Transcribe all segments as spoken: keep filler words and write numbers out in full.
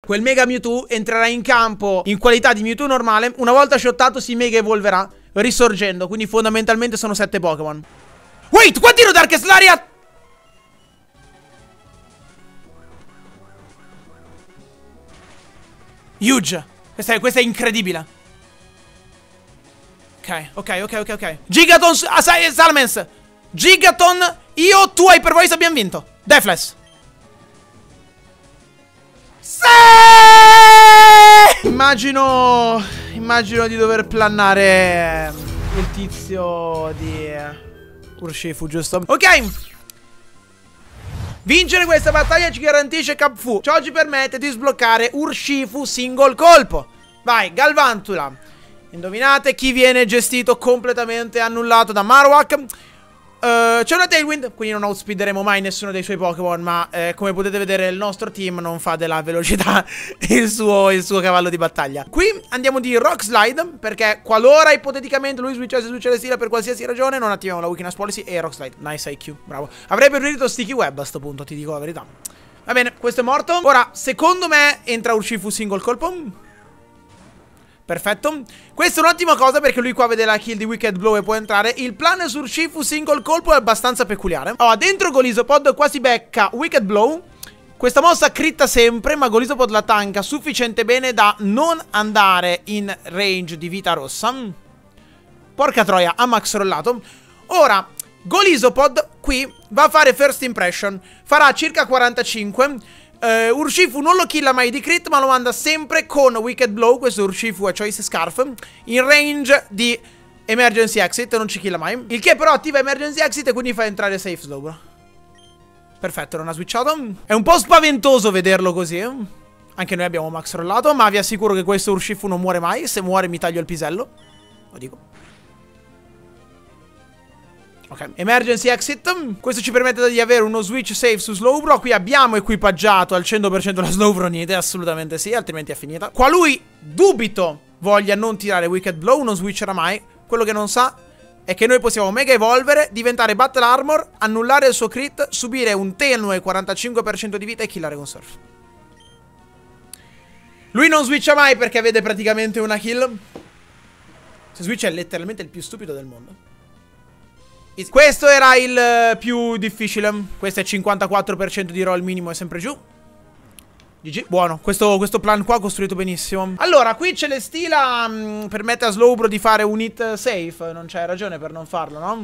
quel Mega Mewtwo entrerà in campo in qualità di Mewtwo normale. Una volta shottato si mega evolverà, risorgendo. Quindi fondamentalmente sono sette Pokémon. Wait, quantino Darkest Lariat! Huge. Questa è, questa è incredibile. Ok, ok, ok, ok, ok. Gigaton, ah, Salamence. Gigaton, io, tu, Hyper Voice abbiamo vinto. Deathless. Sì! Immagino, immagino di dover plannare il tizio di Urshifu, giusto? Ok. Vincere questa battaglia ci garantisce Cap Fu. Ciò ci permette di sbloccare Urshifu single colpo. Vai, Galvantula. Indovinate chi viene gestito completamente annullato da Marowak. uh, C'è una Tailwind, quindi non outspeederemo mai nessuno dei suoi Pokémon. Ma uh, come potete vedere il nostro team non fa della velocità il suo, il suo cavallo di battaglia. Qui andiamo di Rock Slide, perché qualora ipoteticamente lui switchasse su Celesteela per qualsiasi ragione, non attiviamo la Weakness Policy e Rock Slide. Nice I Q, bravo. Avrei preferito Sticky Web a sto punto, ti dico la verità. Va bene, questo è morto. Ora, secondo me entra Urshifu single colpo. Perfetto. Questa è un'ottima cosa perché lui qua vede la kill di Wicked Blow e può entrare. Il plan su Urshifu single colpo è abbastanza peculiare. Oh, dentro Golisopod qua si becca Wicked Blow. Questa mossa critta sempre, ma Golisopod la tanka sufficiente bene da non andare in range di vita rossa. Porca troia, ha max rollato. Ora, Golisopod qui va a fare first impression. Farà circa quarantacinque. Uh, Urshifu non lo killa mai di crit, ma lo manda sempre con Wicked Blow. Questo Urshifu è Choice Scarf in range di Emergency Exit. Non ci killa mai. Il che però attiva Emergency Exit e quindi fa entrare Safe Slow. Perfetto, non ha switchato. È un po' spaventoso vederlo così. Anche noi abbiamo max rollato, ma vi assicuro che questo Urshifu non muore mai. Se muore mi taglio il pisello. Lo dico. Ok, Emergency Exit. Questo ci permette di avere uno switch safe su Slowbro. Qui abbiamo equipaggiato al cento per cento la Slowbro Nite. Assolutamente sì, altrimenti è finita. Qua lui, dubito, voglia non tirare Wicked Blow. Non switcherà mai. Quello che non sa è che noi possiamo mega evolvere, diventare Battle Armor, annullare il suo crit, subire un tenue quarantacinque per cento di vita e killare con Surf. Lui non switcha mai perché vede praticamente una kill. Se switch è letteralmente il più stupido del mondo. Questo era il più difficile. Questo è cinquantaquattro per cento di roll minimo, è sempre giù. G G. Buono, questo, questo plan qua costruito benissimo. Allora, qui Celesteela mh, permette a Slowbro di fare un hit safe. Non c'è ragione per non farlo, no?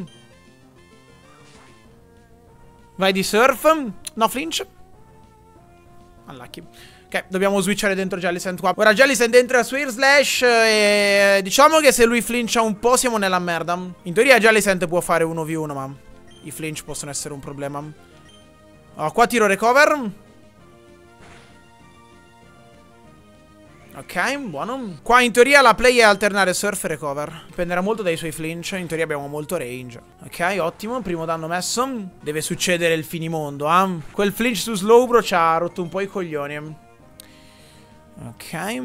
Vai di Surf. No flinch. Unlucky. Ok, dobbiamo switchare dentro Jellicent qua. Ora Jellicent entra su Air Slash e diciamo che se lui flincha un po' siamo nella merda. In teoria Jellicent può fare uno vu uno, ma i flinch possono essere un problema. Oh, qua tiro recover. Ok, buono. Qua in teoria la play è alternare Surf e recover. Dipenderà molto dai suoi flinch. In teoria abbiamo molto range. Ok, ottimo, primo danno messo. Deve succedere il finimondo, eh. Quel flinch su Slowbro ci ha rotto un po' i coglioni. Ok.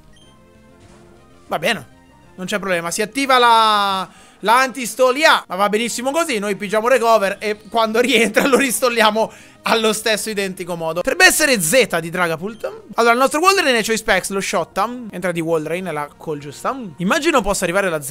Va bene, non c'è problema. Si attiva la, la anti-stall I A, ma va benissimo così. Noi pigiamo recover e quando rientra lo ristolliamo allo stesso identico modo. Potrebbe essere Z di Dragapult. Allora, il nostro Walrein è Choice Specs, lo shotta. Entra di Walrein, è la call giusta. Immagino possa arrivare la Z.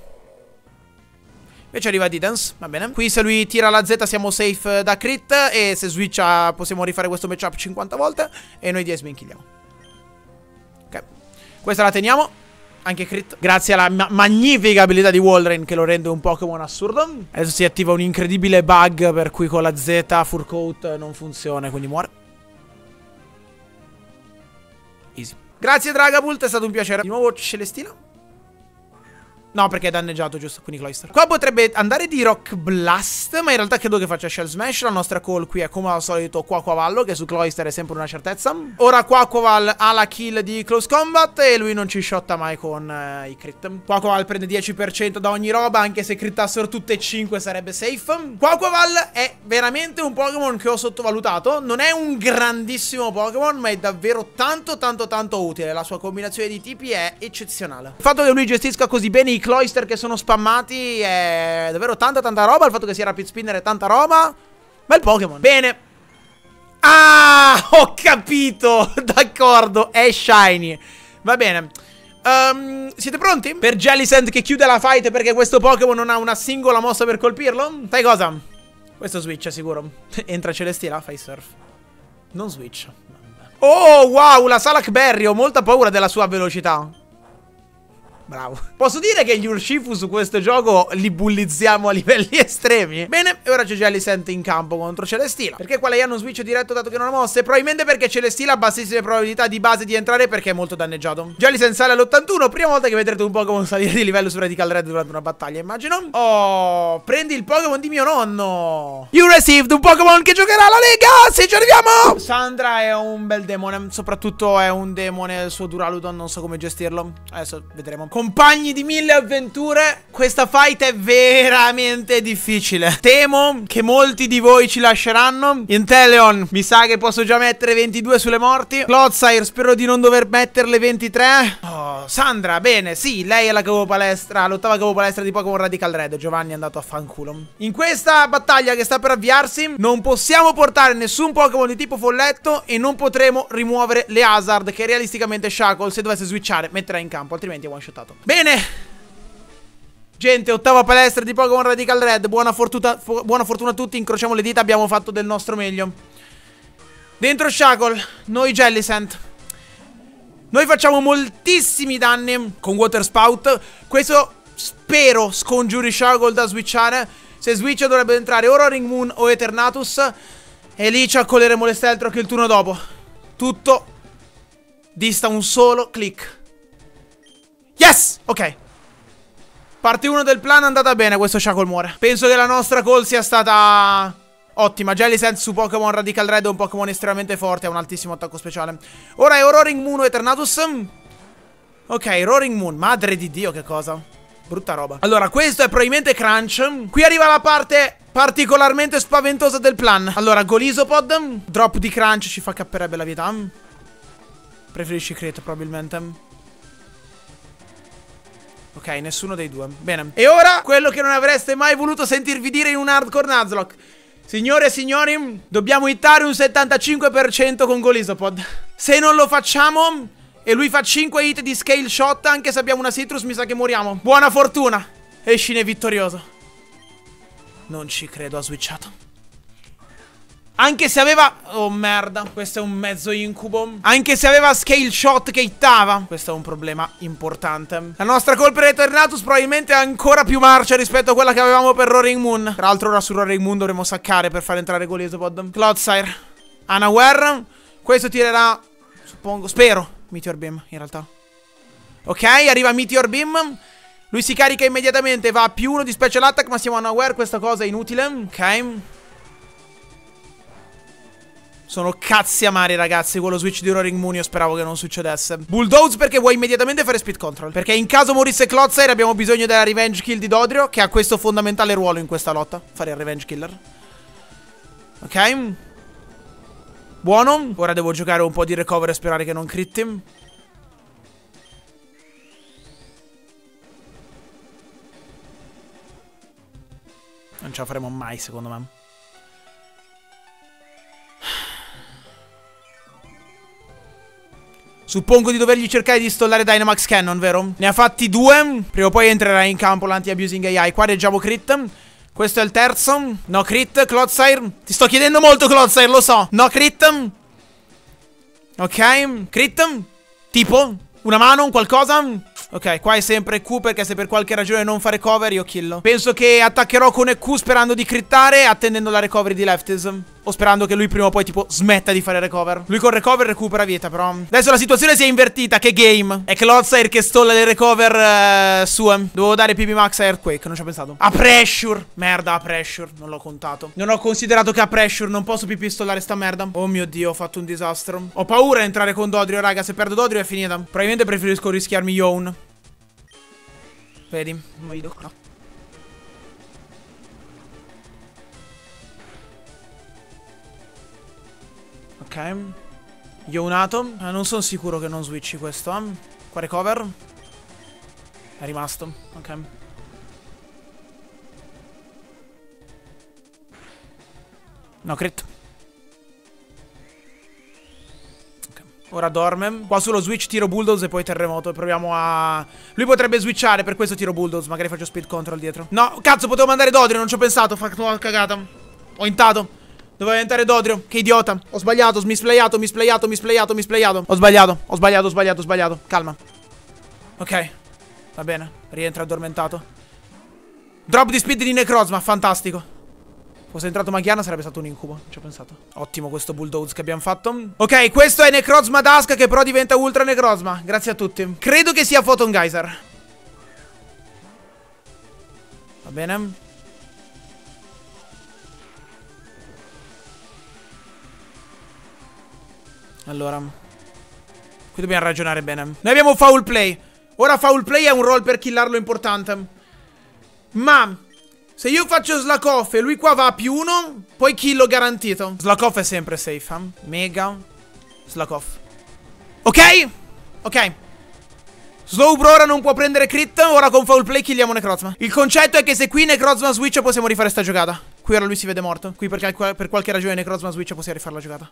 Invece arriva Didance, va bene. Qui se lui tira la Z siamo safe da crit. E se switcha possiamo rifare questo matchup cinquanta volte. E noi di Esmin killiamo. Ok, questa la teniamo. Anche crit. Grazie alla ma magnifica abilità di Walrein che lo rende un Pokémon assurdo. Adesso si attiva un incredibile bug per cui con la Z Furcoat non funziona, quindi muore. Easy. Grazie Dragapult, è stato un piacere. Di nuovo Celesteela. No, perché è danneggiato, giusto, quindi Cloyster. Qua potrebbe andare di Rock Blast, ma in realtà credo che faccia Shell Smash. La nostra call qui è come al solito Quaquavallo, che su Cloyster è sempre una certezza. Ora Quaquaval ha la kill di Close Combat e lui non ci shotta mai con eh, i crit. Quaquaval prende dieci per cento da ogni roba, anche se crittassero tutte e cinque sarebbe safe. Quaquaval è veramente un Pokémon che ho sottovalutato. Non è un grandissimo Pokémon, ma è davvero tanto tanto tanto utile. La sua combinazione di tipi è eccezionale. Il fatto che lui gestisca così bene i Cloyster che sono spammati è davvero tanta tanta roba. Il fatto che sia Rapid Spinner è tanta roba. Bel Pokémon. Bene. Ah, ho capito. D'accordo, è shiny. Va bene. Um, siete pronti? Per Jellicent che chiude la fight perché questo Pokémon non ha una singola mossa per colpirlo? Sai cosa? Questo switch sicuro. Entra Celesteela, fai surf. Non switch. Oh, wow, la Salak Berry. Ho molta paura della sua velocità. Bravo. Posso dire che gli Urshifu su questo gioco li bullizziamo a livelli estremi? Bene, e ora c'è Jellicent in campo contro Celesteela. Perché qua lei ha uno switch diretto dato che non ha mosse? Probabilmente perché Celesteela ha bassissime probabilità di base di entrare perché è molto danneggiato. Jellicent sale all'ottantuno, prima volta che vedrete un Pokémon salire di livello su Radical Red durante una battaglia, immagino. Oh, prendi il Pokémon di mio nonno. You received un Pokémon che giocherà alla Lega. Sì, ci arriviamo. Sandra è un bel demone, soprattutto è un demone, il suo Duraludon, non so come gestirlo. Adesso vedremo. Compagni di mille avventure, questa fight è veramente difficile. Temo che molti di voi ci lasceranno. Inteleon, mi sa che posso già mettere ventidue sulle morti. Clodsire, spero di non dover metterle ventitré. Oh, Sandra, bene, sì, lei è la capopalestra, l'ottava capopalestra di Pokémon Radical Red. Giovanni è andato a fanculo. In questa battaglia che sta per avviarsi non possiamo portare nessun Pokémon di tipo folletto e non potremo rimuovere le hazard che realisticamente Shackle, se dovesse switchare, metterà in campo, altrimenti è one shotato. Bene, gente, ottava palestra di Pokémon Radical Red. Buona fortuna, buona fortuna a tutti. Incrociamo le dita, abbiamo fatto del nostro meglio. Dentro Shackle, noi Jellicent. Noi facciamo moltissimi danni con Water Spout. Questo spero scongiuri Shackle da switchare. Se switcha dovrebbe entrare o Roaring Moon o Eternatus. E lì ci accoleremo le Stealth il turno dopo. Tutto dista un solo click. Yes! Ok. Parte uno del plan è andata bene. Questo Shackle muore. Penso che la nostra call sia stata ottima. Jellicent su Pokémon Radical Red è un Pokémon estremamente forte. Ha un altissimo attacco speciale. Ora è o Roaring Moon o Eternatus. Ok, Roaring Moon. Madre di Dio, che cosa. Brutta roba. Allora, questo è probabilmente Crunch. Qui arriva la parte particolarmente spaventosa del plan. Allora, Golisopod. Drop di Crunch ci fa capperebbe la vita. Preferisci Crit probabilmente. Ok, nessuno dei due. Bene. E ora, quello che non avreste mai voluto sentirvi dire in un Hardcore Nuzlocke. Signore e signori, dobbiamo hittare un settantacinque per cento con Golisopod. Se non lo facciamo e lui fa cinque hit di Scale Shot, anche se abbiamo una Citrus, mi sa che moriamo. Buona fortuna. Escine vittorioso. Non ci credo, ha switchato. Anche se aveva... Oh merda, questo è un mezzo incubo. Anche se aveva Scale Shot che hittava. Questo è un problema importante. La nostra call per Eternatus probabilmente è ancora più marcia rispetto a quella che avevamo per Roaring Moon. Tra l'altro ora su Roaring Moon dovremo saccare per far entrare Golisopod. Clodsire, Unaware. Questo tirerà, suppongo, spero, Meteor Beam in realtà. Ok, arriva Meteor Beam. Lui si carica immediatamente, va a più uno di Special Attack, ma siamo Unaware, questa cosa è inutile. Ok. Sono cazzi amari, ragazzi. Quello switch di Roaring Moon io speravo che non succedesse. Bulldoze perché vuoi immediatamente fare speed control. Perché in caso morisse Clodsire abbiamo bisogno della revenge kill di Dodrio, che ha questo fondamentale ruolo in questa lotta. Fare il revenge killer. Ok. Buono. Ora devo giocare un po' di recover e sperare che non critti. Non ce la faremo mai, secondo me. Suppongo di dovergli cercare di stollare Dynamax Cannon, vero? Ne ha fatti due. Prima o poi entrerà in campo l'anti-abusing A I. Qua reggiamo crit. Questo è il terzo. No crit, Clodsire. Ti sto chiedendo molto, Clodsire, lo so. No crit. Ok, crit. Tipo, una mano, un qualcosa. Ok, qua è sempre E Q perché se per qualche ragione non fa recover io killo. Penso che attaccherò con E Q sperando di crittare, attendendo la recovery di Lefties. O sperando che lui prima o poi tipo smetta di fare recover. Lui con recover recupera vita però. Adesso la situazione si è invertita, che game. È Clodsire che stolla le recover uh, sue. Dovevo dare P B Max a Earthquake, non ci ho pensato. A Pressure. Merda, a Pressure, non l'ho contato. Non ho considerato che a Pressure non posso più pistollare sta merda. Oh mio Dio, ho fatto un disastro. Ho paura di entrare con Dodrio, raga. Se perdo Dodrio è finita. Probabilmente preferisco rischiarmi Youn. Vedi? No. Ok. Younato. eh, Non sono sicuro che non switchi questo, eh. Qua recover. È rimasto. Ok. No crit. Ora dorme. Qua sullo switch tiro Bulldoze e poi terremoto. E proviamo a... Lui potrebbe switchare, per questo tiro Bulldoze. Magari faccio speed control dietro. No, cazzo, potevo mandare Dodrio, non ci ho pensato. Ho fatto una cagata. Ho intato. Dovevo diventare Dodrio. Che idiota. Ho sbagliato, misplayato, misplayato, misplayato, misplayato. Ho sbagliato, ho sbagliato, ho sbagliato, ho sbagliato. Calma. Ok. Va bene. Rientra addormentato. Drop di speed di Necrozma, fantastico. Fosse entrato Maghiana sarebbe stato un incubo. Ci ho pensato. Ottimo questo Bulldoze che abbiamo fatto. Ok, questo è Necrozma Dusk che però diventa Ultra Necrozma. Grazie a tutti. Credo che sia Photon Geyser. Va bene. Allora, qui dobbiamo ragionare bene. Noi abbiamo Foul Play. Ora Foul Play è un roll per killarlo importante. Ma se io faccio Slack off e lui qua va a più uno, poi killo garantito. Slack off è sempre safe, eh? Mega Slack off. Ok? Ok. Slowbro ora non può prendere crit. Ora con Foul Play killiamo Necrozma. Il concetto è che se qui Necrozma switch possiamo rifare sta giocata. Qui ora lui si vede morto. Qui perché per qualche ragione Necrozma switch possiamo rifare la giocata.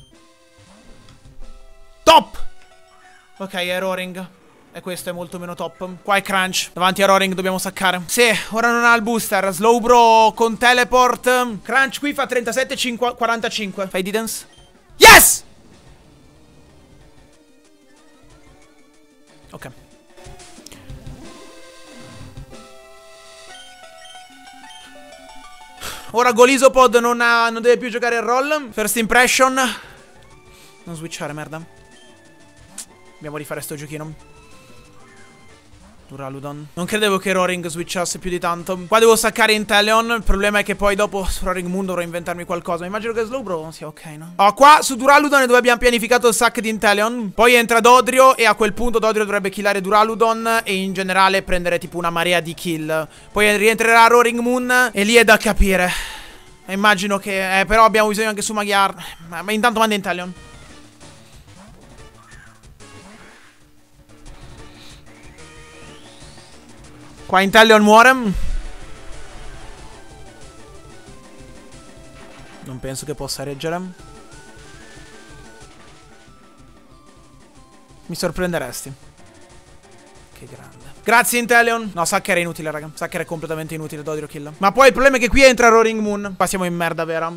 Top! Ok, è Roaring. E questo è molto meno top. Qua è Crunch. Davanti a Roaring dobbiamo saccare. Sì, ora non ha il booster. Slowbro con teleport. Crunch qui fa trentasette quarantacinque. Fai Didance? Yes! Ok. Ora Golisopod non, ha, non deve più giocare il roll. First impression. Non switchare, merda. Dobbiamo rifare sto giochino. Duraludon. Non credevo che Roaring switchasse più di tanto. Qua devo saccare Inteleon. Il problema è che poi dopo su Roaring Moon dovrò inventarmi qualcosa. Immagino che Slowbro sia ok, no? Oh, qua su Duraludon dove abbiamo pianificato il sack di Inteleon. Poi entra Dodrio e a quel punto Dodrio dovrebbe killare Duraludon e in generale prendere tipo una marea di kill. Poi rientrerà Roaring Moon e lì è da capire. E immagino che... Eh, però abbiamo bisogno anche su Magyar. Ma, ma intanto manda Inteleon. Qua Inteleon muore. Non penso che possa reggere. Mi sorprenderesti. Che grande. Grazie Inteleon. No, Sacker è inutile, raga. Sacker è completamente inutile, Dodrio kill. Ma poi il problema è che qui entra Roaring Moon. Qua siamo in merda vera.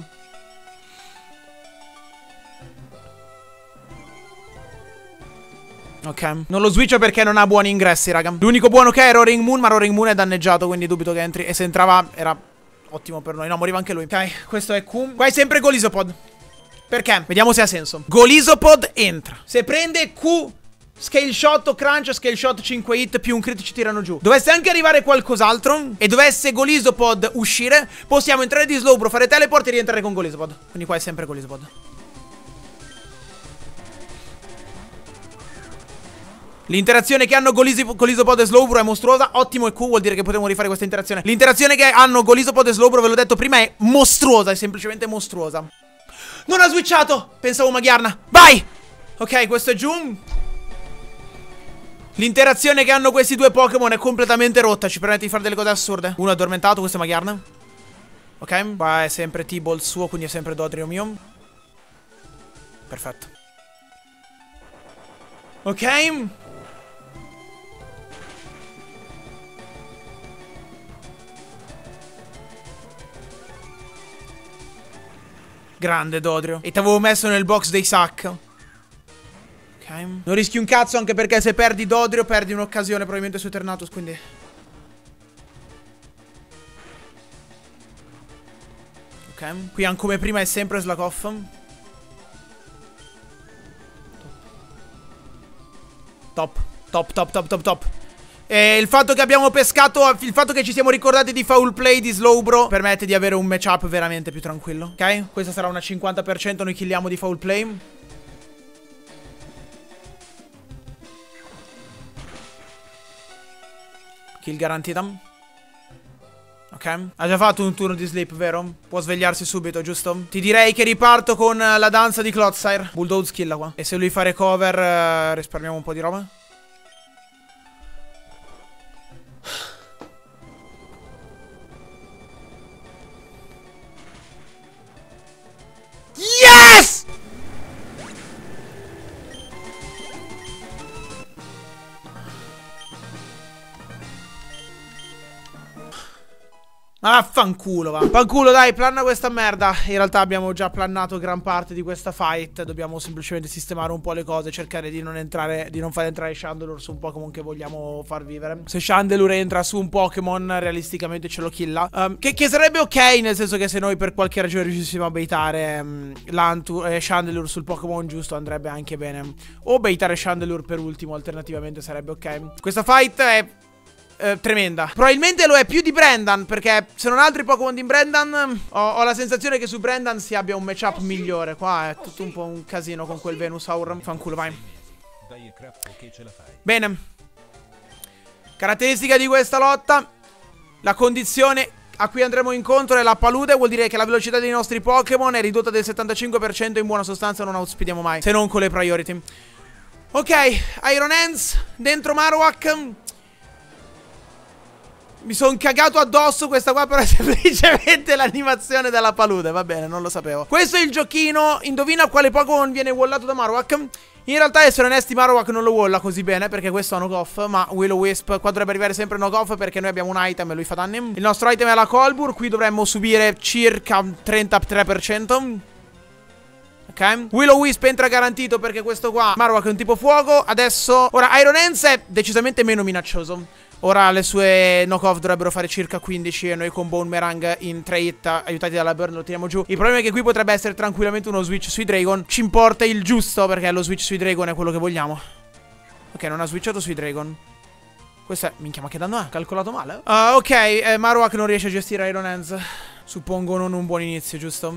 Ok, non lo switcho perché non ha buoni ingressi, raga. L'unico buono che è Roaring Moon, ma Roaring Moon è danneggiato, quindi dubito che entri. E se entrava era ottimo per noi. No, moriva anche lui. Ok, questo è Q. Qua è sempre Golisopod. Perché? Vediamo se ha senso. Golisopod entra. Se prende Q, scale shot o crunch, scale shot cinque hit più un crit ci tirano giù. Dovesse anche arrivare qualcos'altro e dovesse Golisopod uscire, possiamo entrare di Slowbro, fare teleport e rientrare con Golisopod. Quindi qua è sempre Golisopod. L'interazione che hanno Golisopod e Slowbro è mostruosa. Ottimo E Q, vuol dire che potremo rifare questa interazione. L'interazione che hanno Golisopod e Slowbro, ve l'ho detto prima, è mostruosa. È semplicemente mostruosa. Non ha switchato. Pensavo Maghiarna. Vai. Ok, questo è giù. L'interazione che hanno questi due Pokémon è completamente rotta. Ci permette di fare delle cose assurde. Uno è addormentato, questo è Maghiarna. Ok, qua è sempre T-Ball suo, quindi è sempre Dodrio mio. Perfetto. Ok. Grande Dodrio. E ti avevo messo nel box dei sack. Ok. Non rischi un cazzo, anche perché se perdi Dodrio perdi un'occasione probabilmente su Eternatus, quindi... Ok. Qui anche come prima è sempre Slack off. Top. Top, top, top, top, top. E il fatto che abbiamo pescato, il fatto che ci siamo ricordati di Foul Play di Slowbro permette di avere un matchup veramente più tranquillo. Ok? Questa sarà una cinquanta per cento, noi killiamo di Foul Play. Kill garantita. Ok? Ha già fatto un turno di sleep, vero? Può svegliarsi subito, giusto? Ti direi che riparto con la danza di Clotsire. Bulldoze killa qua. E se lui fa recover, uh, risparmiamo un po' di roba. Yes! Ma vaffanculo, va. Fanculo, dai, planna questa merda. In realtà abbiamo già plannato gran parte di questa fight. Dobbiamo semplicemente sistemare un po' le cose. Cercare di non entrare, di non far entrare Chandelure su un Pokémon che vogliamo far vivere. Se Chandelure entra su un Pokémon, realisticamente ce lo killa. um, che, che sarebbe ok, nel senso che se noi per qualche ragione riuscissimo a baitare um, Lantur, eh, Chandelure sul Pokémon giusto, andrebbe anche bene. O baitare Chandelure per ultimo, alternativamente sarebbe ok. Questa fight è Eh, tremenda. Probabilmente lo è più di Brendan, perché se non altri Pokémon di Brendan ho, ho la sensazione che su Brendan si abbia un matchup migliore. Qua è tutto un po' un casino con quel Venusaur. Fanculo, vai. Bene. Caratteristica di questa lotta: la condizione a cui andremo incontro è la palude. Vuol dire che la velocità dei nostri Pokémon è ridotta del settantacinque per cento. In buona sostanza non outspeediamo mai, se non con le priority. Ok, Iron Hands dentro Marowak. Mi sono cagato addosso. Questa qua però è semplicemente l'animazione della palude. Va bene, non lo sapevo. Questo è il giochino. Indovina quale Pokémon viene wallato da Marowak. In realtà, essere onesti, Marowak non lo walla così bene, perché questo ha knock-off. Ma Will-O-Wisp qua dovrebbe arrivare sempre knock-off, perché noi abbiamo un item e lui fa danni. Il nostro item è la Colbur. Qui dovremmo subire circa trentatré per cento. Ok, Will-O-Wisp entra garantito, perché questo qua Marowak è un tipo fuoco. Adesso, ora Iron Hands è decisamente meno minaccioso. Ora le sue knock-off dovrebbero fare circa quindici e noi con Bonemerang in tre hit, aiutati dalla burn, lo tiriamo giù. Il problema è che qui potrebbe essere tranquillamente uno switch sui Dragon. Ci importa il giusto, perché lo switch sui Dragon è quello che vogliamo. Ok, non ha switchato sui Dragon. Questo è... minchia, ma che danno ha? Calcolato male? Uh, ok, eh, Marowak non riesce a gestire Iron Hands. Suppongo non un buon inizio, giusto?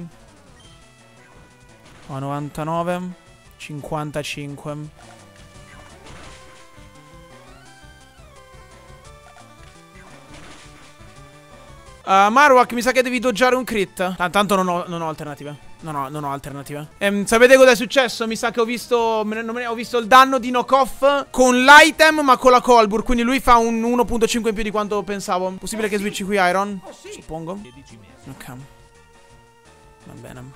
Oh, novantanove cinquantacinque. Uh, Marowak, mi sa che devi doggiare un crit. Ah, tanto non ho, non ho alternative. Non ho, non ho alternative. Ehm, sapete cosa è successo? Mi sa che ho visto, me ne, ho visto il danno di knock-off con l'item, ma con la Colbur. Quindi lui fa un uno virgola cinque in più di quanto pensavo. Possibile che switchi qui Iron? Suppongo. Ok. Va bene.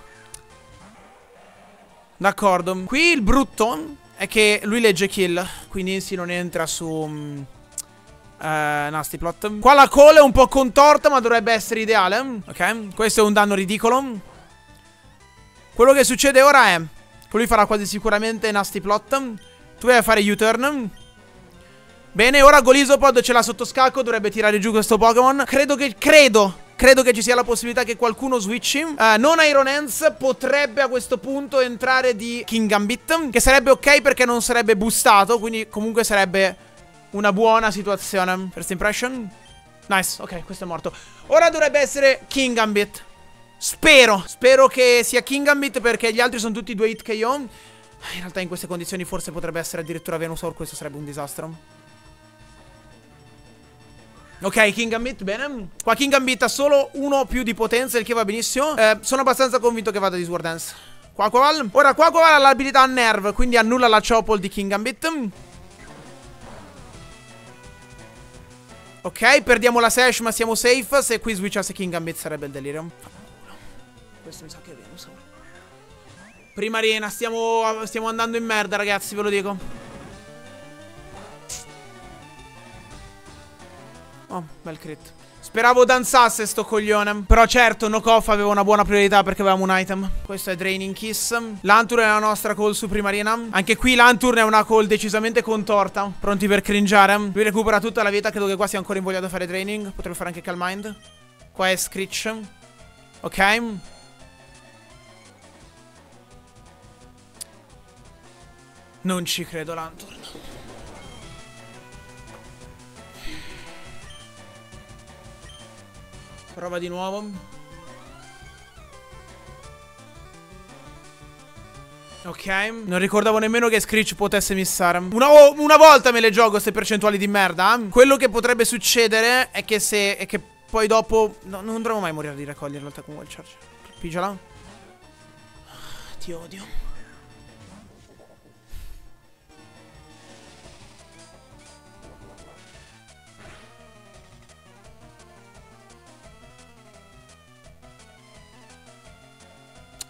D'accordo. Qui il brutto è che lui legge kill. Quindi si non entra su... Um, Uh, nasty plot. Qua la call è un po' contorta, ma dovrebbe essere ideale. Ok, questo è un danno ridicolo. Quello che succede ora è che lui farà quasi sicuramente nasty plot. Tu vai a fare U-turn. Bene, ora Golisopod ce l'ha sotto scacco. Dovrebbe tirare giù questo Pokémon. Credo che, credo Credo che ci sia la possibilità che qualcuno switchi. uh, Non Iron Hands. Potrebbe a questo punto entrare di Kingambit, che sarebbe ok perché non sarebbe boostato. Quindi comunque sarebbe una buona situazione. First impression. Nice, ok, questo è morto. Ora dovrebbe essere Kingambit. Spero Spero che sia Kingambit, perché gli altri sono tutti due hit K O. In realtà in queste condizioni forse potrebbe essere addirittura Venusaur. Questo sarebbe un disastro. Ok, Kingambit, bene. Qua Kingambit ha solo uno più di potenza, il che va benissimo. eh, Sono abbastanza convinto che vada di Sword Dance. Quaquaval. Ora Quaquaval ha l'abilità Nerve, quindi annulla la Chopple di Kingambit. Ok, perdiamo la Sash ma siamo safe. Se qui switchasse Kingambit sarebbe il delirio. Questo mi sa che è Venusaur. Prima arena, stiamo, stiamo andando in merda, ragazzi, ve lo dico. Oh, bel crit. Speravo danzasse sto coglione. Però certo, knock-off aveva una buona priorità perché avevamo un item. Questo è Draining Kiss. Lanturn è la nostra call su prima arena. Anche qui Lanturn è una call decisamente contorta. Pronti per cringiare. Lui recupera tutta la vita. Credo che qua sia ancora invogliato a fare Draining. Potrebbe fare anche Calm Mind. Qua è Screech. Ok. Non ci credo, Lanturn. Prova di nuovo. Ok. Non ricordavo nemmeno che Screech potesse missare. Una, oh, una volta me le gioco queste percentuali di merda. Quello che potrebbe succedere è che se... è che poi dopo... No, non dovremmo mai morire di raccogliere in realtà con Wild Charge. Pigiala. Ti odio.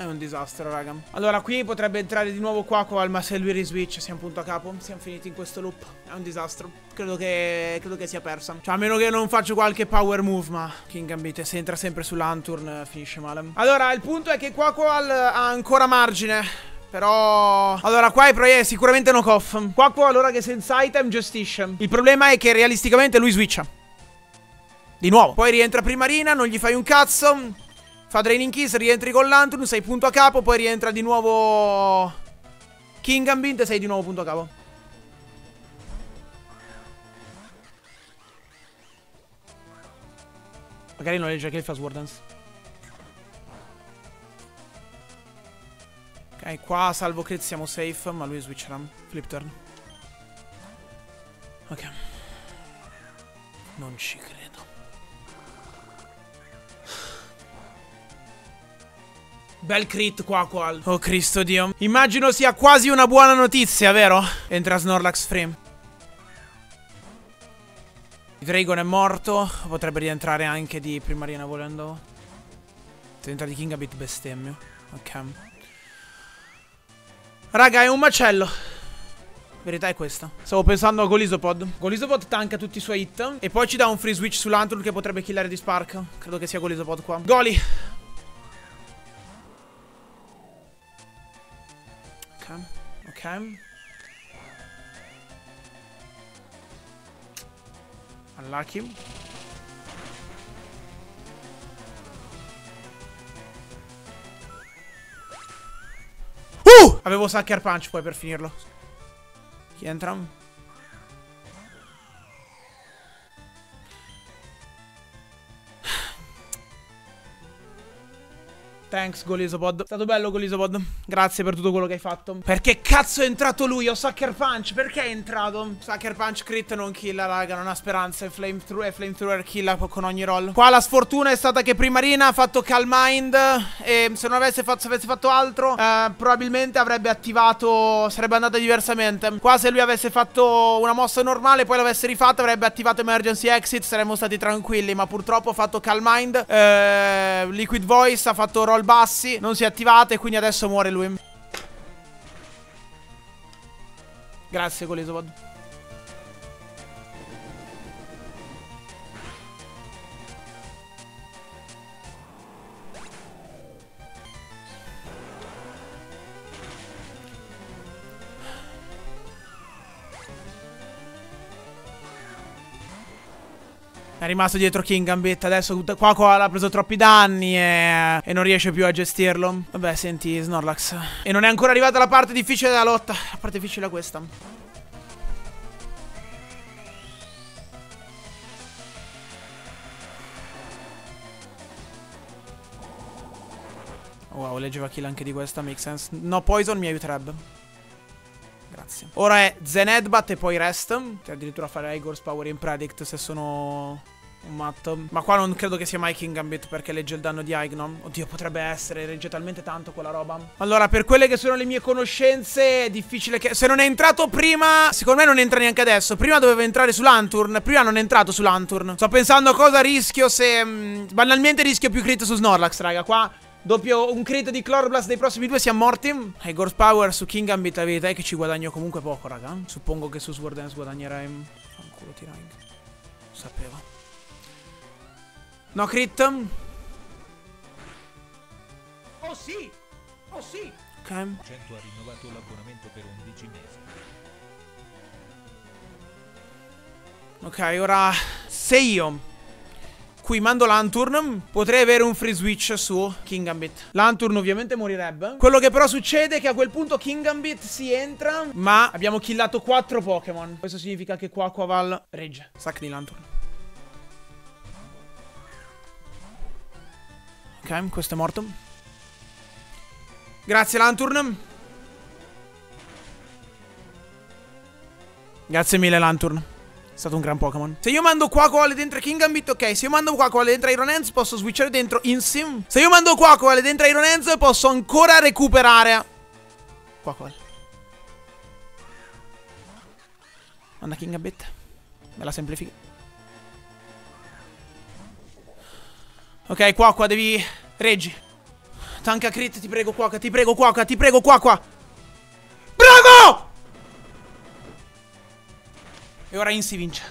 È un disastro, raga. Allora, qui potrebbe entrare di nuovo Quaquaval, ma se lui riswitch siamo punto a capo. Siamo finiti in questo loop. È un disastro. Credo che, credo che sia persa. Cioè, a meno che non faccio qualche power move, ma King Gambit, se entra sempre su Lanturn, finisce male. Allora, il punto è che Quaquaval ha ancora margine. Però... Allora, qua è, è sicuramente knock off. Quaquaval, allora che senza item, gestisce. Il problema è che realisticamente lui switcha. Di nuovo. Poi rientra Primarina, non gli fai un cazzo. Fa Draining Kiss, rientri con Lanturn, sei punto a capo, poi rientra di nuovo King Gambit e sei di nuovo punto a capo. Magari non legge che il fa Sword Dance. Ok, qua salvo crit siamo safe, ma lui switcherà. Flip turn. Ok. Non ci credo. Bel crit Quaquaval. Oh Cristo Dio. Immagino sia quasi una buona notizia, vero? Entra Snorlax free. Dragon è morto. Potrebbe rientrare anche di Primarina volendo. Se entra di King Gambit bestemmio. Ok. Raga, è un macello. Verità è questa. Stavo pensando a Golisopod. Golisopod tanka tutti i suoi hit. E poi ci dà un free switch su Lanturn che potrebbe killare di Spark. Credo che sia Golisopod qua. Goli. Ok. Unlucky. Uh! Avevo Sucker Punch poi per finirlo. Chi entra? Thanks Golisopod. È stato bello Golisopod. Grazie per tutto quello che hai fatto. Perché cazzo è entrato lui? Ho Sucker Punch. Perché è entrato? Sucker Punch crit non killa, raga. Non ha speranza. E Flamethrower flame killa con ogni roll. Qua la sfortuna è stata che Primarina ha fatto Calm Mind. E se non avesse fatto, se avesse fatto altro eh, probabilmente avrebbe attivato. Sarebbe andata diversamente. Qua se lui avesse fatto una mossa normale, poi l'avesse rifatta, avrebbe attivato Emergency Exit. Saremmo stati tranquilli. Ma purtroppo ha fatto Calm Mind. eh, Liquid Voice ha fatto roll bassi, non si è attivata e quindi adesso muore lui. Grazie Golisopod. È rimasto dietro King Gambit. Adesso Quaquaval ha preso troppi danni e, e non riesce più a gestirlo. Vabbè, senti Snorlax. E non è ancora arrivata la parte difficile della lotta. La parte difficile è questa. Wow, leggeva kill anche di questa. Make sense. No poison mi aiuterebbe. Grazie. Ora è Zen Headbutt e poi rest. Cioè addirittura fare Igor's Power in Predict se sono un matto. Ma qua non credo che sia mai King Gambit perché legge il danno di Ignom. Oddio, potrebbe essere. Legge talmente tanto quella roba. Allora, per quelle che sono le mie conoscenze, è difficile che... Se non è entrato prima, secondo me non entra neanche adesso. Prima doveva entrare su Lanturn. Prima non è entrato su Lanturn. Sto pensando a cosa rischio se... Mh, banalmente rischio più crit su Snorlax, raga. Qua... Doppio un crit di Chloroblast dei prossimi due siamo morti. E Gorse Power su King Gambit, la verità è che ci guadagno comunque poco, raga. Suppongo che su Sword Dance guadagnerei. Fanculo T-Rank. Sapevo. No crit. Oh sì. Oh sì. Ok. cento ha rinnovato l'abbonamento per undici mesi. Ok, ora se io qui mando Lanturn, potrei avere un free switch su King Gambit. Lanturn ovviamente morirebbe. Quello che però succede è che a quel punto King Gambit si entra, ma abbiamo killato quattro Pokémon. Questo significa che Quaquaval regge. Sac di Lanturn. Ok, questo è morto. Grazie Lanturn. Grazie mille Lanturn. È stato un gran Pokémon. Se io mando Quaquaval dentro King Gambit, ok. Se io mando Quaquaval dentro Iron Hands, posso switchare dentro Insim. Se io mando Quaquaval dentro Iron Hands, posso ancora recuperare Quaquaval. Manda King Gambit. Me la semplifica. Ok, Quaquaval, devi... Reggi. Tanka crit, ti prego Quaka, ti prego Quaka, ti prego Quaka. Bravo! E ora Insi vince.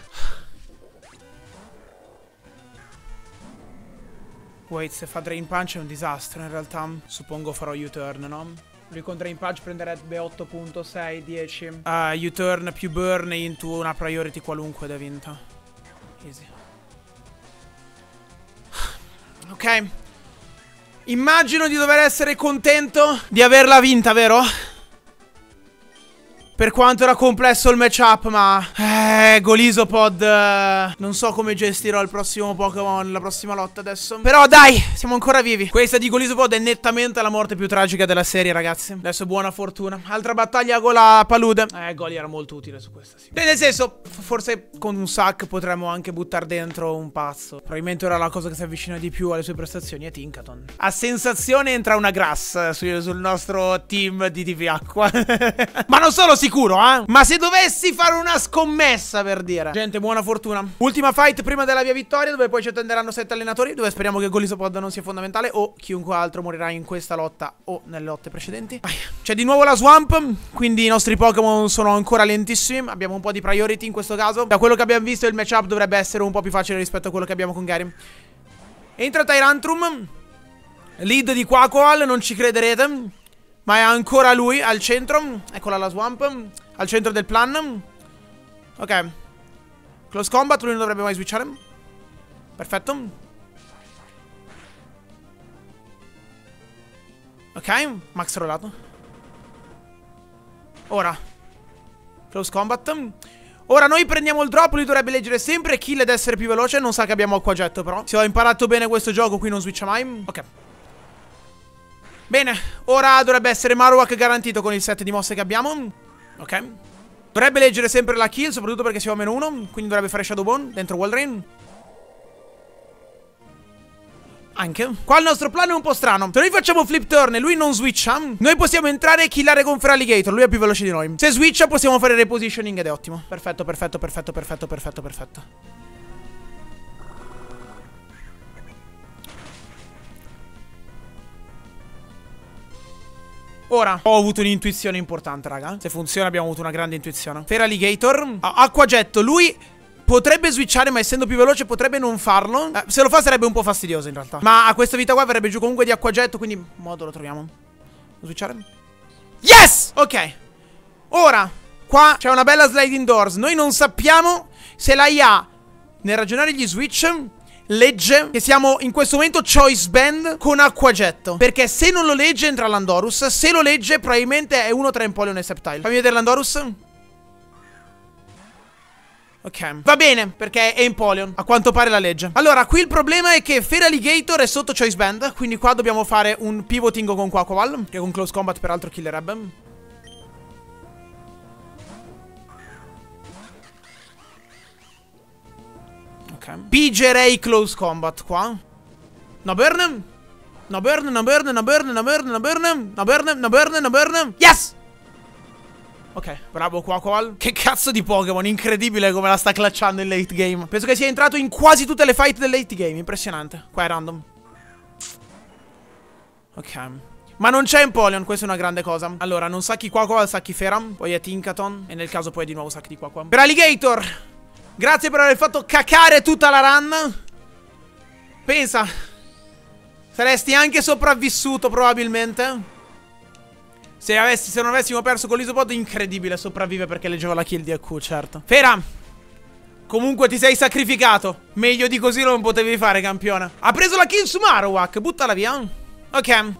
Wait, se fa Drain Punch è un disastro in realtà. Suppongo farò U-turn, no? Lui con Drain Punch prenderebbe otto punto sei, dieci. Uh, U-turn più burn into una priority qualunque ed è vinta. Easy. Ok. Immagino di dover essere contento di averla vinta, vero? Per quanto era complesso il matchup, ma... Eh, Golisopod... Eh, non so come gestirò il prossimo Pokémon, la prossima lotta adesso. Però dai, siamo ancora vivi. Questa di Golisopod è nettamente la morte più tragica della serie, ragazzi. Adesso buona fortuna. Altra battaglia con la palude. Eh, Goli era molto utile su questa, sì. Nel senso, forse con un sack potremmo anche buttare dentro un pazzo. Probabilmente ora la cosa che si avvicina di più alle sue prestazioni è Tinkaton. A sensazione entra una grass sul, sul nostro team di T V Acqua. Ma non solo sicuro, eh? Ma se dovessi fare una scommessa, per dire. Gente, buona fortuna. Ultima fight prima della mia vittoria, dove poi ci attenderanno sette allenatori, dove speriamo che Golisopod non sia fondamentale, o chiunque altro morirà in questa lotta o nelle lotte precedenti. C'è di nuovo la Swamp, quindi i nostri Pokémon sono ancora lentissimi. Abbiamo un po' di priority in questo caso. Da quello che abbiamo visto il matchup dovrebbe essere un po' più facile rispetto a quello che abbiamo con Gary. Entra Tyrantrum. Lead di Quaquaval, non ci crederete, ma è ancora lui al centro. Eccola la Swamp, al centro del plan. Ok. Close combat, lui non dovrebbe mai switchare. Perfetto. Ok, max rollato. Ora close combat. Ora noi prendiamo il drop, lui dovrebbe leggere sempre kill ed essere più veloce. Non sa che abbiamo acquagetto però. Se ho imparato bene questo gioco qui non switcha mai. Ok. Bene, ora dovrebbe essere Marowak garantito con il set di mosse che abbiamo. Ok. Dovrebbe leggere sempre la kill, soprattutto perché siamo a meno uno. Quindi dovrebbe fare Shadow Bone dentro Wall Rain. Anche. Qua il nostro plano è un po' strano. Se noi facciamo flip turn e lui non switcha, noi possiamo entrare e killare con Feraligatr. Lui è più veloce di noi. Se switcha possiamo fare repositioning ed è ottimo. Perfetto, perfetto, perfetto, perfetto, perfetto, perfetto. Ora, ho avuto un'intuizione importante, raga. Se funziona abbiamo avuto una grande intuizione. Feraligatr. Acquagetto. Lui potrebbe switchare, ma essendo più veloce potrebbe non farlo. eh, Se lo fa sarebbe un po' fastidioso in realtà. Ma a questa vita qua verrebbe giù comunque di acquagetto, quindi modo lo troviamo. Switchare. Yes! Ok. Ora, qua c'è una bella sliding doors. Noi non sappiamo se la I A, nel ragionare gli switch, legge che siamo in questo momento choice band con acquagetto. Perché se non lo legge entra Landorus. Se lo legge probabilmente è uno tra Empoleon e Sceptile. Fammi vedere Landorus. Ok, va bene, perché è Empoleon. A quanto pare la legge. Allora, qui il problema è che Feraligatr è sotto choice band. Quindi qua dobbiamo fare un pivoting con Quaquaval, che con close combat peraltro killerebbe. Ok, pigerei close combat qua. No burn. No burn, no burn, no burn, no burn, no burn. No burn, no burn, no burn. Yes! Ok, bravo Quaquaval. Che cazzo di Pokémon, incredibile come la sta clutchando in late game. Penso che sia entrato in quasi tutte le fight del late game, impressionante. Qua è random. Ok, ma non c'è Empoleon, questa è una grande cosa. Allora, non sacchi Quaquaval, sacchi Fera. Poi è Tinkaton. E nel caso poi è di nuovo sacchi di Quaquaval. Per Alligator, grazie per aver fatto cacare tutta la run. Pensa, saresti anche sopravvissuto probabilmente. Se, avessi, se non avessimo perso con l'Isopod, incredibile, sopravvive perché leggevo la kill di A Q, certo. Fera, comunque ti sei sacrificato. Meglio di così non potevi fare, campione. Ha preso la kill su Marowak, buttala via. Ok.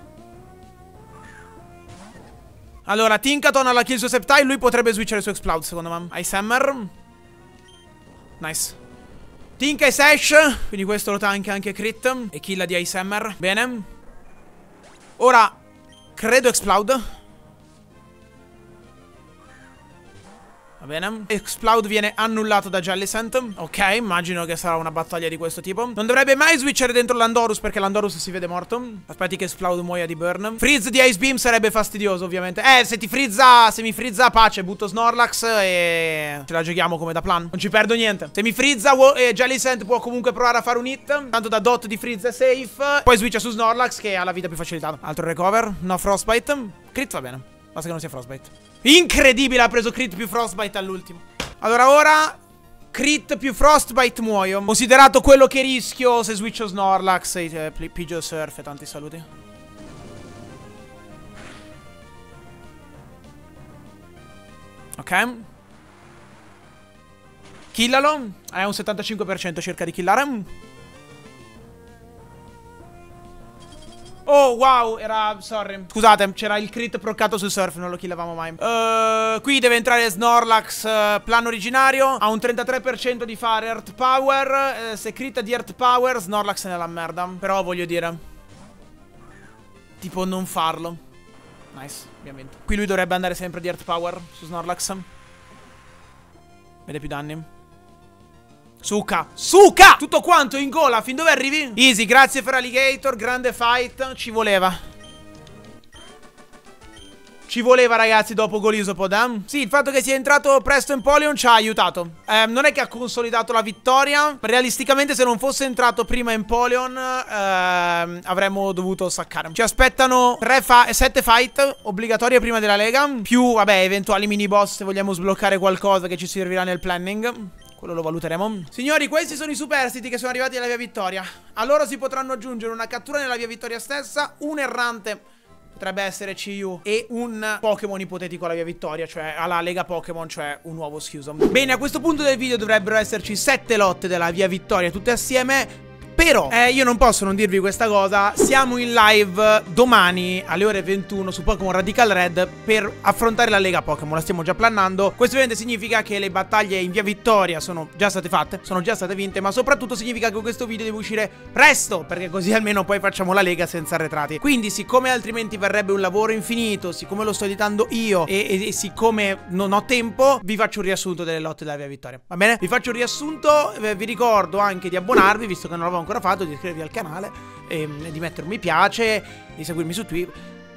Allora, Tinkaton ha la kill su Sceptile. Lui potrebbe switchare su Explode, secondo me. Ice Hammer. Nice. Tinka e Sash, quindi questo lo tanka anche crit. E kill di Ice Hammer. Bene. Ora credo Explode. Va bene. Explode viene annullato da Jellicent. Ok, immagino che sarà una battaglia di questo tipo. Non dovrebbe mai switchare dentro Landorus perché Landorus si vede morto. Aspetti che Explode muoia di burn. Freeze di Ice Beam sarebbe fastidioso ovviamente. Eh, se ti frizza, se mi frizza pace, butto Snorlax e ce la giochiamo come da plan. Non ci perdo niente. Se mi frizza e Jellicent può comunque provare a fare un hit. Tanto da dot di freeze è safe. Poi switcha su Snorlax che ha la vita più facilitata. Altro recover. No Frostbite. Crit va bene. Basta che non sia Frostbite. Incredibile, ha preso crit più Frostbite all'ultimo. Allora ora crit più Frostbite muoio. Considerato quello che rischio se switcho Snorlax e eh, Pidgeot Surf e tanti saluti. Ok. Killalo. Hai un settantacinque per cento circa di killare. Oh wow, era, sorry, scusate, c'era il crit proccato sul surf, non lo killavamo mai. uh, Qui deve entrare Snorlax, uh, plan originario. Ha un trentatré per cento di fare Earth Power. uh, Se crit di Earth Power, Snorlax è nella merda. Però voglio dire, tipo non farlo. Nice, abbiamo vinto. Qui lui dovrebbe andare sempre di Earth Power su Snorlax. Vede più danni. Suka, Suka! Tutto quanto in gola, fin dove arrivi? Easy, grazie per Alligator, grande fight. Ci voleva. Ci voleva ragazzi dopo Golisopod, eh? Sì, il fatto che sia entrato presto Empoleon ci ha aiutato. eh, Non è che ha consolidato la vittoria. Realisticamente se non fosse entrato prima Empoleon eh, avremmo dovuto saccare. Ci aspettano sette fight obbligatorie prima della lega. Più, vabbè, eventuali mini boss se vogliamo sbloccare qualcosa che ci servirà nel planning. Quello lo valuteremo. Signori, questi sono i superstiti che sono arrivati alla via vittoria. A loro si potranno aggiungere una cattura nella via vittoria stessa, un errante, potrebbe essere C U, e un Pokémon ipotetico alla via vittoria, cioè alla Lega Pokémon, cioè un nuovo Schiuso. Bene, a questo punto del video dovrebbero esserci sette lotte della via vittoria tutte assieme. Però, eh, io non posso non dirvi questa cosa. Siamo in live domani alle ore ventuno su Pokémon Radical Red per affrontare la Lega Pokémon. La stiamo già plannando. Questo ovviamente significa che le battaglie in via vittoria sono già state fatte, sono già state vinte, ma soprattutto significa che questo video deve uscire presto, perché così almeno poi facciamo la Lega senza arretrati. Quindi, siccome altrimenti verrebbe un lavoro infinito, siccome lo sto editando io e, e, e siccome non ho tempo, vi faccio un riassunto delle lotte della via vittoria. Va bene? Vi faccio un riassunto. eh, Vi ricordo anche di abbonarvi, visto che non l'avevo ancora fatto, di iscrivervi al canale, e, e di mettere un mi piace, di seguirmi su Twitter.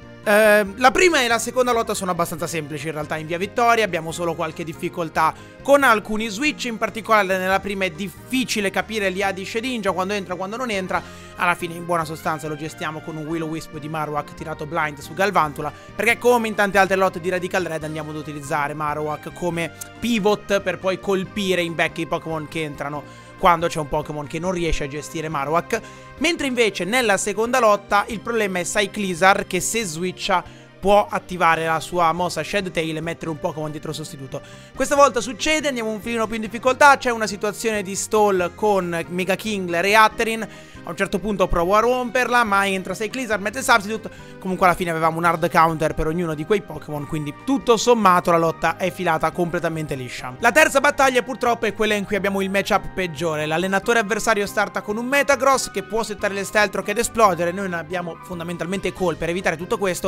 eh, La prima e la seconda lotta sono abbastanza semplici in realtà in via vittoria. Abbiamo solo qualche difficoltà con alcuni switch. In particolare nella prima è difficile capire l'I A di Shedinja, quando entra, quando non entra. Alla fine in buona sostanza lo gestiamo con un Will-O-Wisp di Marowak tirato blind su Galvantula, perché come in tante altre lotte di Radical Red andiamo ad utilizzare Marowak come pivot per poi colpire in back i Pokémon che entrano quando c'è un Pokémon che non riesce a gestire Marowak. Mentre invece nella seconda lotta il problema è Cyclizar, che se switcha può attivare la sua mossa Shed Tail e mettere un Pokémon dietro sostituto. Questa volta succede, andiamo un filino più in difficoltà. C'è una situazione di stall con Mega Kingler e Hatterene. A un certo punto provo a romperla, ma entra Cyclizar, mette Substitute. Comunque alla fine avevamo un hard counter per ognuno di quei Pokémon, quindi tutto sommato la lotta è filata completamente liscia. La terza battaglia purtroppo è quella in cui abbiamo il matchup peggiore. L'allenatore avversario starta con un Metagross che può settare le Stealth Rock ed esplodere. Noi non abbiamo fondamentalmente call per evitare tutto questo,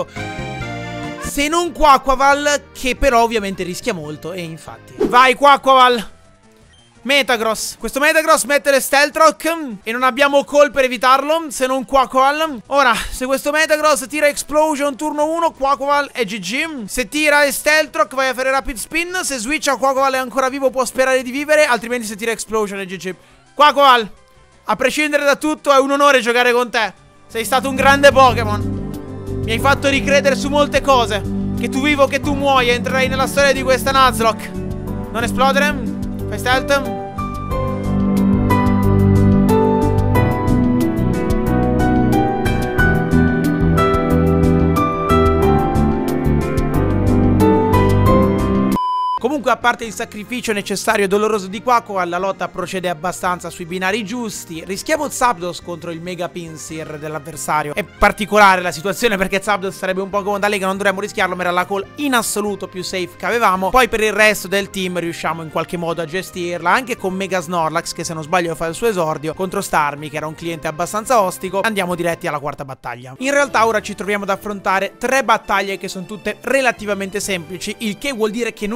se non Quaquaval, che però ovviamente rischia molto. E infatti vai Quaquaval, Metagross. Questo Metagross mette le Stealth Rock e non abbiamo call per evitarlo, se non Quaquaval. Ora, se questo Metagross tira Explosion turno uno, Quaquaval è G G. Se tira Stealth Rock vai a fare Rapid Spin. Se switcha Quaquaval è ancora vivo, può sperare di vivere. Altrimenti se tira Explosion è G G. Quaquaval, a prescindere da tutto è un onore giocare con te. Sei stato un grande Pokémon. Mi hai fatto ricredere su molte cose. Che tu vivo, che tu muoia. Entrerai nella storia di questa Nuzlocke. Non esplodere. Fai stealth. Comunque, a parte il sacrificio necessario e doloroso di Quaquaval, la lotta procede abbastanza sui binari giusti. Rischiamo Zapdos contro il Mega Pinsir dell'avversario. È particolare la situazione perché Zapdos sarebbe un Pokémon da Lega, non dovremmo rischiarlo, ma era la call in assoluto più safe che avevamo. Poi per il resto del team riusciamo in qualche modo a gestirla, anche con Mega Snorlax, che se non sbaglio fa il suo esordio, contro Starmie, che era un cliente abbastanza ostico. Andiamo diretti alla quarta battaglia. In realtà ora ci troviamo ad affrontare tre battaglie che sono tutte relativamente semplici, il che vuol dire che non ci mette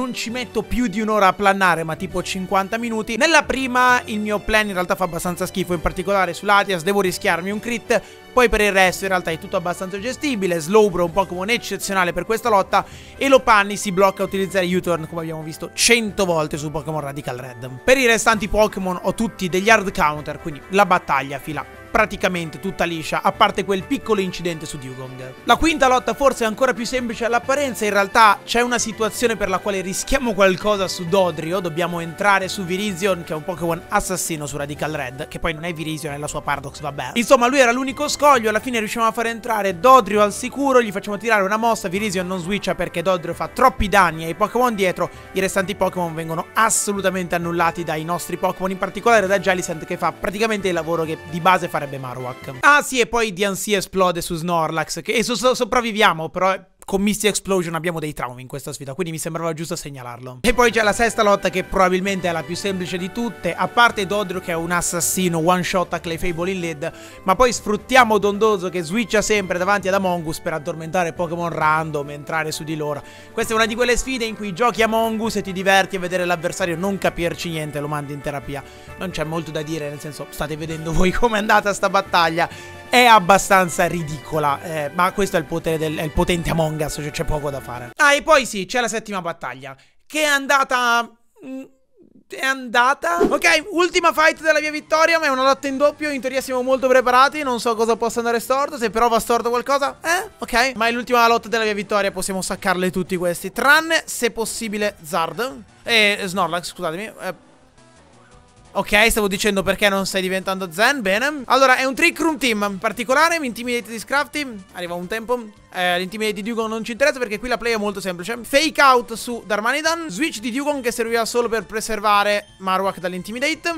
metto più di un'ora a plannare, ma tipo cinquanta minuti. Nella prima il mio plan in realtà fa abbastanza schifo, in particolare sull'Atias devo rischiarmi un crit. Poi per il resto in realtà è tutto abbastanza gestibile. Slowbro un Pokémon eccezionale per questa lotta, e Lopunny si blocca a utilizzare U-turn come abbiamo visto cento volte su Pokémon Radical Red. Per i restanti Pokémon ho tutti degli hard counter, quindi la battaglia fila praticamente tutta liscia, a parte quel piccolo incidente su Dewgong. La quinta lotta forse è ancora più semplice all'apparenza, in realtà c'è una situazione per la quale rischiamo qualcosa su Dodrio, dobbiamo entrare su Virizion, che è un Pokémon assassino su Radical Red, che poi non è Virizion, è la sua Paradox, vabbè. Insomma, lui era l'unico scoglio, alla fine riusciamo a far entrare Dodrio al sicuro, gli facciamo tirare una mossa, Virizion non switcha perché Dodrio fa troppi danni ai Pokémon dietro, i restanti Pokémon vengono assolutamente annullati dai nostri Pokémon, in particolare da Jellicent, che fa praticamente il lavoro che di base fa Marowak. Ah sì, e poi D N C esplode su Snorlax, che e so so sopravviviamo, però con Misty Explosion abbiamo dei traumi in questa sfida, quindi mi sembrava giusto segnalarlo. E poi c'è la sesta lotta, che probabilmente è la più semplice di tutte, a parte Dodrio che è un assassino one shot a Clefable in lead, ma poi sfruttiamo Dondozo che switcha sempre davanti ad Among Us per addormentare Pokémon random e entrare su di loro. Questa è una di quelle sfide in cui giochi Among Us e ti diverti a vedere l'avversario non capirci niente, lo mandi in terapia. Non c'è molto da dire, nel senso, state vedendo voi com'è andata sta battaglia. È abbastanza ridicola, eh, ma questo è il potere del è il potente Among Us, cioè c'è poco da fare. Ah, e poi sì, c'è la settima battaglia, che è andata... Mh, è andata... Ok, ultima fight della mia vittoria, ma è una lotta in doppio, in teoria siamo molto preparati, non so cosa possa andare storto, se però va storto qualcosa, eh, ok. Ma è l'ultima lotta della mia vittoria, possiamo saccarle tutti questi, tranne, se possibile, Zard. E eh, Snorlax, scusatemi, eh... Ok, stavo dicendo perché non stai diventando Zen, bene. Allora, è un Trick Room Team in particolare, Intimidate di Scrafty, arriva un tempo. eh, L'Intimidate di Dewgong non ci interessa perché qui la play è molto semplice. Fake Out su Darmanitan, Switch di Dewgong che serviva solo per preservare Marowak dall'Intimidate.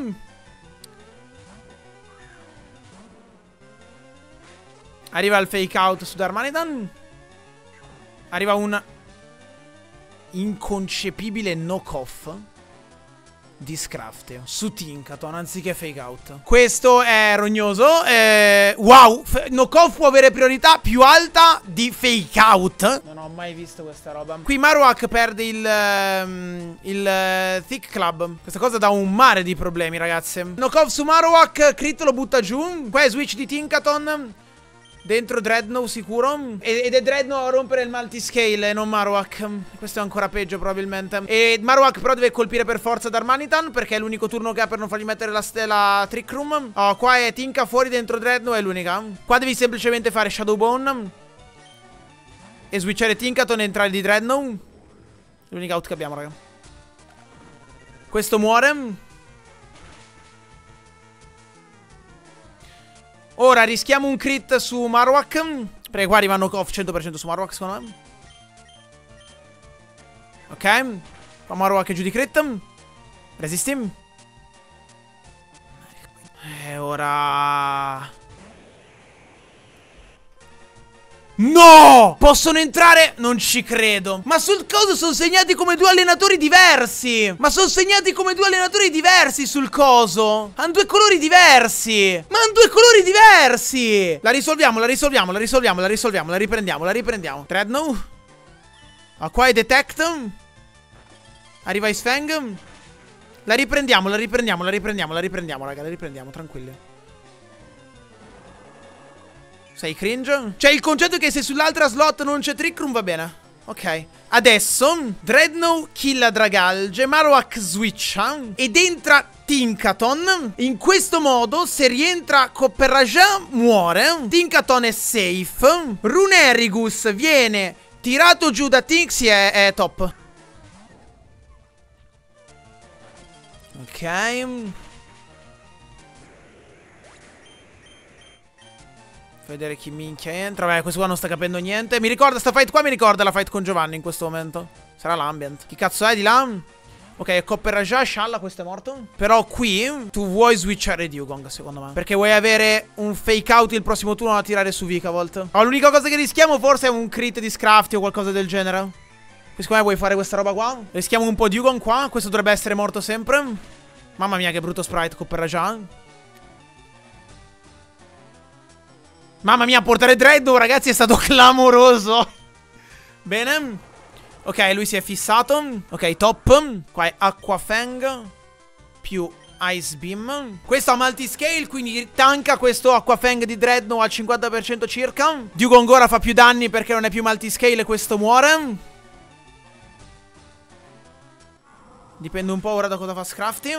Arriva il Fake Out su Darmanitan. Arriva un inconcepibile knock-off di Scrafty su Tinkaton anziché Fake Out. Questo è rognoso. eh, Wow, knock-off può avere priorità più alta di Fake Out. Non ho mai visto questa roba. Qui Marowak perde il um, Il uh, Thick Club. Questa cosa dà un mare di problemi, ragazzi. Knock-off su Marowak, crit lo butta giù. Qua è switch di Tinkaton dentro Dreadnought sicuro. Ed è Dreadnought a rompere il multiscale e non Marowak. Questo è ancora peggio probabilmente. E Marowak però deve colpire per forza Darmanitan, perché è l'unico turno che ha per non fargli mettere la stella Trick Room. Oh, qua è Tinka fuori dentro Dreadnought, è l'unica. Qua devi semplicemente fare Shadow Bone e switchare Tinkaton e entrare di Dreadnought. L'unica out che abbiamo, raga. Questo muore. Ora rischiamo un crit su Marowak, perché qua arriva knock-off cento per cento su Marowak, secondo me. Ok. Qua Marowak è giù di crit. Resisti. E ora... No! Possono entrare? Non ci credo. Ma sul coso sono segnati come due allenatori diversi. Ma sono segnati come due allenatori diversi sul coso. Hanno due colori diversi. Ma hanno due colori diversi. La risolviamo, la risolviamo, la risolviamo, la risolviamo, la riprendiamo, la riprendiamo. Dreadnought. Ah, qua è Detect. Arriva Ice Fang. La riprendiamo, la riprendiamo, la riprendiamo, la riprendiamo, raga, la riprendiamo, tranquilli. Sei cringe? Cioè il concetto è che se sull'altra slot non c'è Trick Room va bene. Ok. Adesso Dreadnought killa Dragalge, Marowak switcha ed entra Tinkaton. In questo modo se rientra Copperajah muore. Tinkaton è safe. Runerigus viene tirato giù da Tixi, è, è top. Ok. Vedere chi minchia entra. Vabbè, questo qua non sta capendo niente. Mi ricorda, sta fight qua mi ricorda la fight con Giovanni in questo momento. Sarà l'ambient. Chi cazzo è di là? Ok, Copperajah, Shalla, questo è morto. Però qui tu vuoi switchare Dewgong, secondo me, perché vuoi avere un fake out il prossimo turno da tirare su Vikavolt. Oh, l'unica cosa che rischiamo forse è un crit di Scrafty o qualcosa del genere. Qui secondo me vuoi fare questa roba qua. Rischiamo un po' Dewgong qua. Questo dovrebbe essere morto sempre. Mamma mia che brutto sprite Copperajah. Mamma mia, portare Dreadnought, ragazzi, è stato clamoroso. Bene. Ok, lui si è fissato. Ok, top. Qua è Aqua Fang più Ice Beam. Questo ha multiscale, quindi tanka questo Aqua Fang di Dreadnought al cinquanta per cento circa. Dugong ora fa più danni perché non è più multiscale e questo muore. Dipende un po' ora da cosa fa Scrafty.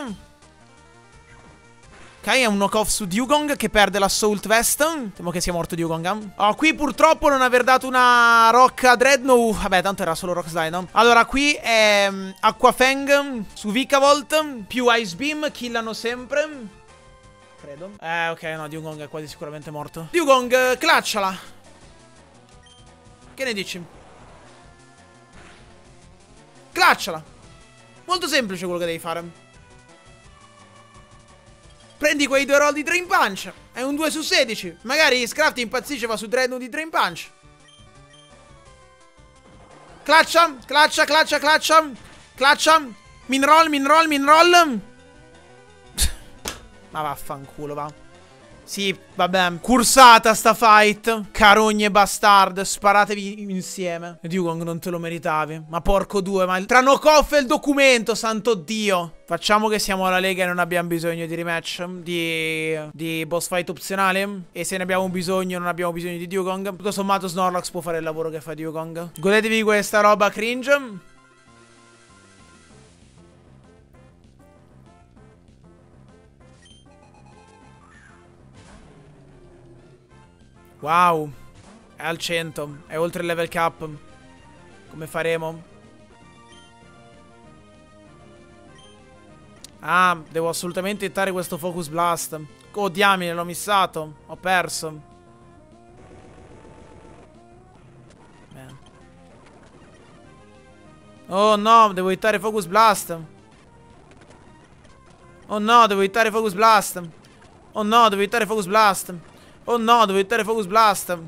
Ok, è un knock-off su Dugong che perde l'Assault Vest. Temo che sia morto Dugong. Oh, qui purtroppo non aver dato una Rock a Dreadnought. Vabbè, tanto era solo Rock Slide, no? Allora, qui è um, Aqua Fang su Vikavolt più Ice Beam. Killano sempre. Credo. Eh, ok, no, Dugong è quasi sicuramente morto. Dugong, clutchala. Che ne dici? Clutchala. Molto semplice quello che devi fare. Prendi quei due roll di Drain Punch. È un due su sedici. Magari Scrafty impazzisce e va su Dreadnought di Drain Punch. Clutcha, clutcha, clutcha, clutcha. Clutcha. Min roll, min roll, min roll. Ma vaffanculo, va. Sì, vabbè. Cursata sta fight. Carogne bastard. Sparatevi insieme. Dugong, non te lo meritavi. Ma porco due, ma tra knock-off e il documento, santo Dio. Facciamo che siamo alla Lega e non abbiamo bisogno di rematch. Di, di boss fight opzionale. E se ne abbiamo bisogno, non abbiamo bisogno di Dugong. Tutto sommato Snorlax può fare il lavoro che fa Dugong. Godetevi questa roba cringe. Wow. È al cento. È oltre il level cap. Come faremo? Ah, devo assolutamente hittare questo Focus Blast. Oh, diamine, l'ho missato. Ho perso. Beh. Oh no, devo hittare Focus Blast. Oh no, devo hittare Focus Blast. Oh no, devo hittare Focus Blast. Oh no, devo hittare Focus Blast.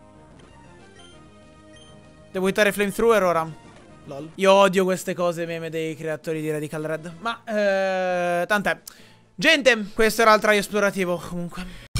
Devo hittare Flamethrower ora. Lol. Io odio queste cose meme dei creatori di Radical Red. Ma, eh, tant'è. Gente, questo era il try esplorativo, comunque.